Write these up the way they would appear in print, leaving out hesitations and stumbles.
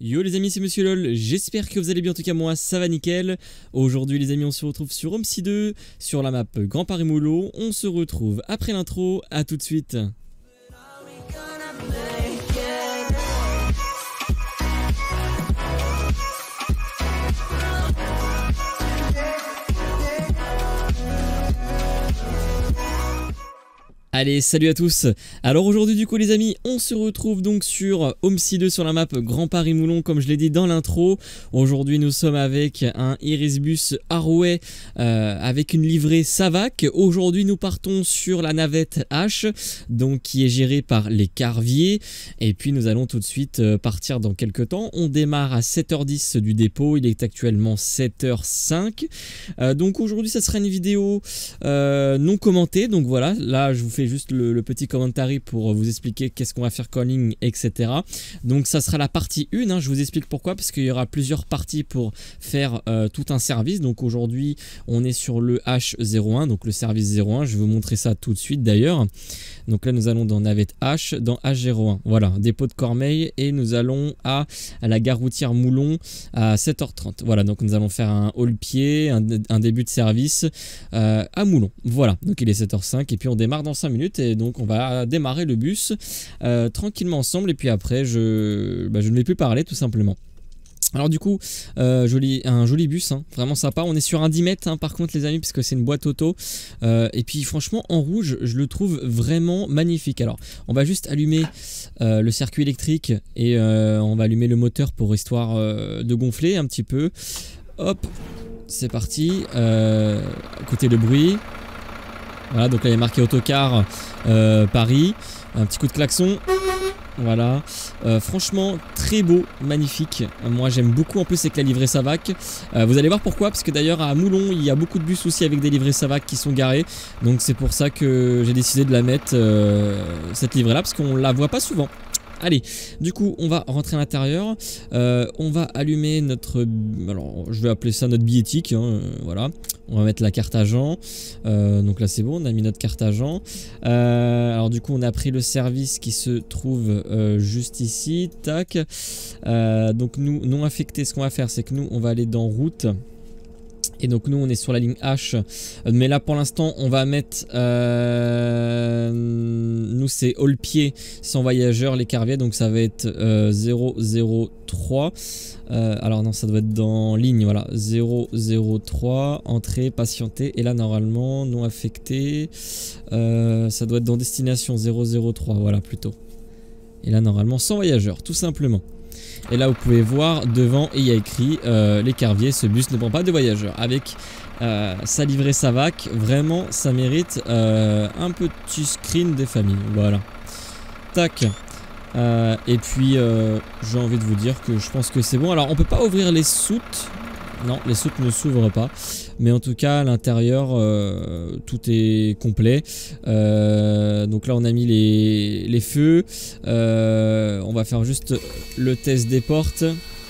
Yo les amis, c'est Monsieur LOL, j'espère que vous allez bien, en tout cas moi ça va nickel. Aujourd'hui les amis, on se retrouve sur Homesy 2, sur la map Grand Paris Moulot. On se retrouve après l'intro, à tout de suite. Allez, salut à tous. Alors aujourd'hui du coup les amis, on se retrouve donc sur Homesy 2 sur la map Grand Paris Moulon, comme je l'ai dit dans l'intro. Aujourd'hui nous sommes avec un Irisbus Arway avec une livrée Savac. Aujourd'hui nous partons sur la navette H, donc qui est gérée par les Carviers. Et puis nous allons tout de suite partir dans quelques temps. On démarre à 7h10 du dépôt, il est actuellement 7h05. Donc aujourd'hui ça sera une vidéo non commentée, donc voilà, là je vous fais juste le petit commentaire pour vous expliquer qu'est-ce qu'on va faire calling, etc. Donc ça sera la partie 1, hein, je vous explique pourquoi, parce qu'il y aura plusieurs parties pour faire tout un service. Donc aujourd'hui on est sur le H01, donc le service 01, je vais vous montrer ça tout de suite d'ailleurs. Donc là nous allons dans navette H, dans H01, voilà, dépôt de Cormeilles, et nous allons à la gare routière Moulon à 7h30. Voilà, donc nous allons faire un haul pied, un début de service à Moulon. Voilà, donc il est 7h05 et puis on démarre dans 5 minutes, et donc on va démarrer le bus tranquillement ensemble, et puis après je ne vais plus parler tout simplement. Alors du coup, un joli bus, hein, vraiment sympa. On est sur un 10 mètres hein, par contre les amis, puisque c'est une boîte auto. Et puis franchement en rouge, je le trouve vraiment magnifique. Alors on va juste allumer le circuit électrique, et on va allumer le moteur pour histoire de gonfler un petit peu. Hop, c'est parti. Écoutez le bruit. Voilà, donc là il y a marqué autocar Paris. Un petit coup de klaxon. Voilà, franchement très beau, magnifique. Moi j'aime beaucoup, en plus avec la livrée Savac. Vous allez voir pourquoi, parce que d'ailleurs à Moulon il y a beaucoup de bus aussi avec des livrées Savac qui sont garés. Donc c'est pour ça que j'ai décidé de la mettre, cette livrée là, parce qu'on la voit pas souvent. Allez, du coup on va rentrer à l'intérieur, on va allumer notre, alors je vais appeler ça notre billettique, hein, voilà. On va mettre la carte agent, donc là c'est bon, on a mis notre carte agent. Alors du coup on a pris le service qui se trouve juste ici, tac. Donc nous, non affecté, ce qu'on va faire c'est que nous on va aller dans route. Et donc nous on est sur la ligne H, mais là pour l'instant on va mettre, nous c'est all pied sans voyageurs les Carviers, donc ça va être 003, alors non ça doit être dans ligne, voilà, 003, entrée, patienter, et là normalement non affecté, ça doit être dans destination 003, voilà plutôt, et là normalement sans voyageurs tout simplement. Et là vous pouvez voir devant, et il y a écrit les Carviers, ce bus ne prend pas de voyageurs, avec sa livrée Savac. Vraiment ça mérite un petit screen des familles, voilà, tac. Et puis j'ai envie de vous dire que je pense que c'est bon. Alors on peut pas ouvrir les soutes, non les soutes ne s'ouvrent pas, mais en tout cas à l'intérieur tout est complet. Donc là on a mis les feux, on va faire juste le test des portes,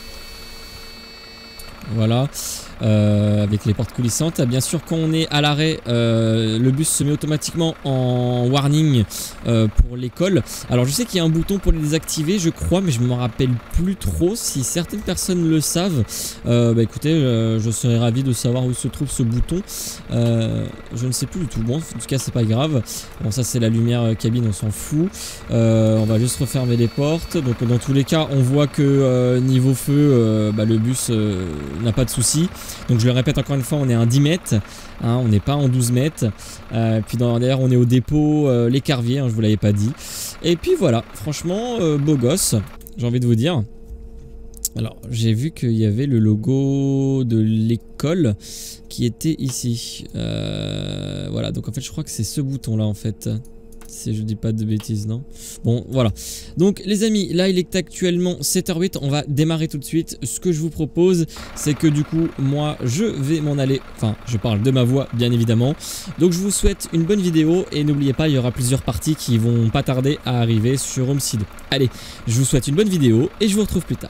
voilà. Avec les portes coulissantes. Bien sûr quand on est à l'arrêt, le bus se met automatiquement en warning pour l'école. Alors je sais qu'il y a un bouton pour les désactiver je crois, mais je me rappelle plus trop. Si certaines personnes le savent, écoutez, je serais ravi de savoir où se trouve ce bouton. Je ne sais plus du tout. Bon, en tout cas c'est pas grave. Bon, ça c'est la lumière cabine, on s'en fout. On va juste refermer les portes. Donc dans tous les cas on voit que niveau feu, le bus n'a pas de soucis. Donc je le répète encore une fois, on est à un 10 mètres, hein, on n'est pas en 12 mètres. Puis d'ailleurs on est au dépôt les Carviers, hein, je vous l'avais pas dit. Et puis voilà, franchement beau gosse, j'ai envie de vous dire. Alors j'ai vu qu'il y avait le logo de l'école qui était ici. Voilà, donc en fait je crois que c'est ce bouton là en fait. Si je dis pas de bêtises, non? Bon, voilà. Donc, les amis, là, il est actuellement 7h08. On va démarrer tout de suite. Ce que je vous propose, c'est que du coup, moi, je vais m'en aller. Enfin, je parle de ma voix, bien évidemment. Donc, je vous souhaite une bonne vidéo. Et n'oubliez pas, il y aura plusieurs parties qui vont pas tarder à arriver sur Homesy 2. Allez, je vous souhaite une bonne vidéo et je vous retrouve plus tard.